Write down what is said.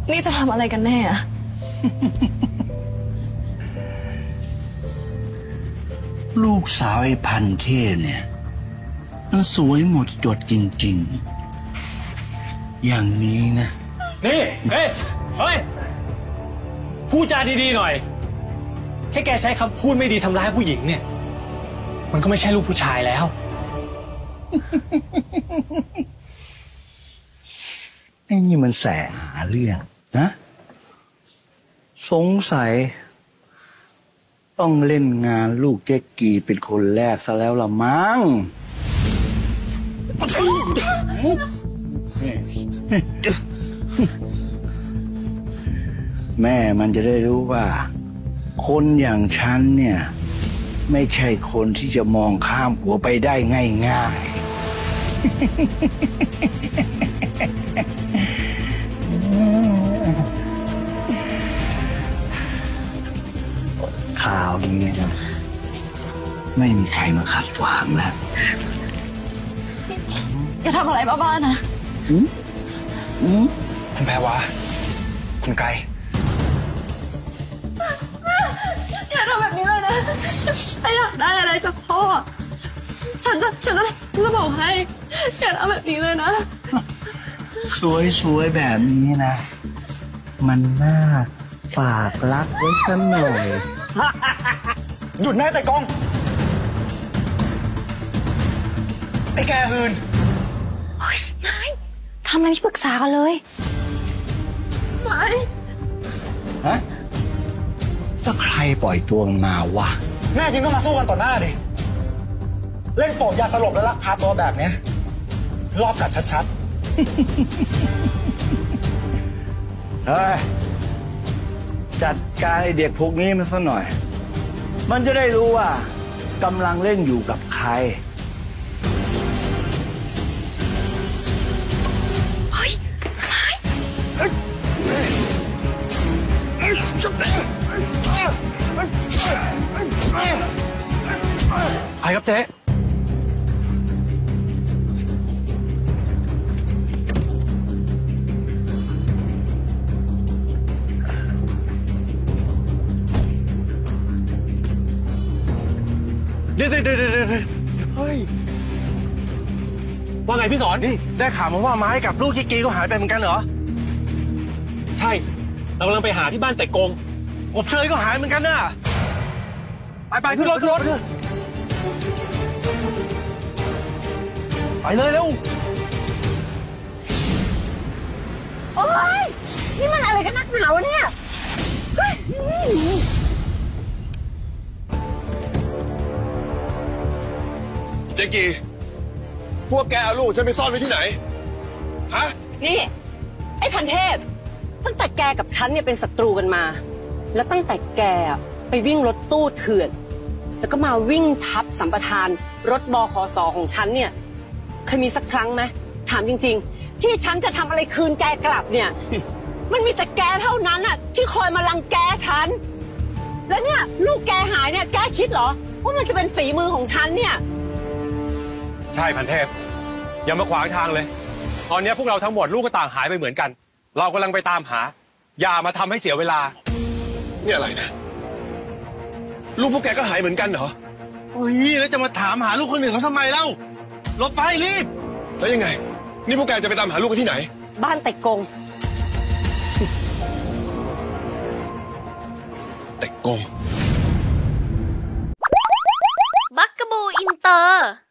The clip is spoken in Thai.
นี่จะทำอะไรกันแน่อะลูกสาวไอ้พันเทพเนี่ยมันสวยหมดจดจริงๆอย่างนี้นะนี่เฮ้ยพูดจาดีๆหน่อยแค่แกใช้คำพูดไม่ดีทำร้ายผู้หญิงเนี่ยมันก็ไม่ใช่ลูกผู้ชายแล้วไอ้นี่มันแสหาเรื่องนะสงสัยต้องเล่นงานลูกเจ๊กกีเป็นคนแรกซะแล้วละมั้งแม่มันจะได้รู้ว่าคนอย่างฉันเนี่ยไม่ใช่คนที่จะมองข้ามหัวไปได้ง่ายๆข่าวนี้นะไม่มีใครมาขัดขวางแล้วจะทำอะไรบ้าๆนะคุณแพรวาคุณไกรอย่าทำแบบนี้เลยนะถ้าอยากได้อะไรจากพ่อฉันจะบอกให้อย่าทำแบบนี้เลยนะสวยๆแบบนี้นะมันน่าฝากรักไว้สักหน่อยหยุดแม่แต่กองไอ้แกหืนนายทำอะไรไม่ปรึกษากันเลยไม่ฮะถ้าใครปล่อยตัวมาวะแน่จริงก็มาสู้กันต่อหน้าดิเล่นโปะยาสลบแล้วลักพาตัวแบบนี้รอบกัดชัดเฮ้ยจัดการไอ้เด็กพวกนี้มันซะหน่อยมันจะได้รู้ว่ากำลังเล่นอยู่กับใครเฮ้ยไปครับเจ๊เดี๋ยวเฮ้ยว่าไงพี่สอนนี่ได้ข่าวมาว่าไม้กับลูกกิ๊กกีก็หายไปเหมือนกันเหรอใช่เรากำลังไปหาที่บ้านแต่กงอบเชยก็หายเหมือนกันน่ะไปขึ้นรถไปเลยเร็วโอ๊ยนี่มันอะไรกันนักหนาวเนี่ยเจ๊กีพวกแกเอาลูกฉันไปซ่อนไว้ที่ไหนฮะนี่ไอ้พันเทพตั้งแต่แกกับฉันเนี่ยเป็นศัตรูกันมาแล้วตั้งแต่แกไปวิ่งรถตู้เถื่อนแล้วก็มาวิ่งทับสัมปทานรถบขส.ของฉันเนี่ยเคยมีสักครั้งไหมถามจริงๆที่ฉันจะทำอะไรคืนแกกลับเนี่ย มันมีแต่แกเท่านั้นอ่ะที่คอยมารังแกฉันแล้วเนี่ยลูกแกหายเนี่ยแกคิดเหรอว่ามันจะเป็นฝีมือของฉันเนี่ยใช่พันเทพอย่ามาขวางทางเลยตอนนี้พวกเราทั้งหมดลูกก็ต่างหายไปเหมือนกันเรากำลังไปตามหาอย่ามาทำให้เสียเวลานี่อะไรนะลูกพวกแกก็หายเหมือนกันเหรอโอ้ยแล้วจะมาถามหาลูกคนอื่นเขาทำไมเล่าหลบไปรีบแล้วยังไงนี่พวกแกจะไปตามหาลูกกันที่ไหนบ้านแต่กงแต่กงบักกะบูอินเตอร์